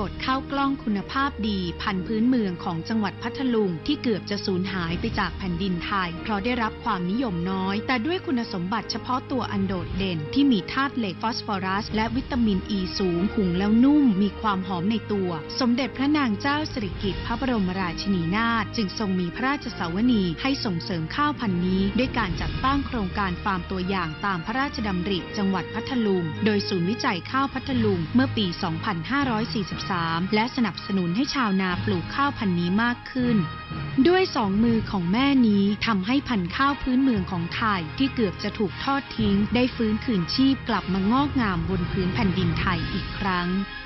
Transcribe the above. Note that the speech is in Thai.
ชน์ข้าวกล้องคุณภาพดีพันธุ์พื้นเมืองของจังหวัดพัทลุงที่เกือบจะสูญหายไปจากแผ่นดินไทยเพราะได้รับความนิยมน้อยแต่ด้วยคุณสมบัติเฉพาะตัวอันโดดเด่นที่มีธาตุเหล็กฟอสฟอรัสและวิตามินอ e ีสูงหุงแล้วนุ่มมีความหอมในตัวสมเด็จพระนางเจ้าสิริกิติ์พระบรมราชินีนาถจึงทรงมีพระราชสาวนีให้ส่งเสริมข้าวพันธุ์นี้ด้วยการจัดตั้งโครงการฟาร์มตัวอย่างตามพระราชดำริจังหวัดพัทลุงโดยศูนย์วิจัยข้าวพัทลุงเมื่อปี 2543 และสนับสนุนให้ชาวนาปลูกข้าวพันธุ์นี้มากขึ้นด้วยสองมือของแม่นี้ทำให้พันธุ์ข้าวพื้นเมืองของไทยที่เกือบจะถูกทอดทิ้งได้ฟื้นคืนชีพกลับมางอกงามบนพื้นแผ่นดินไทยอีกครั้ง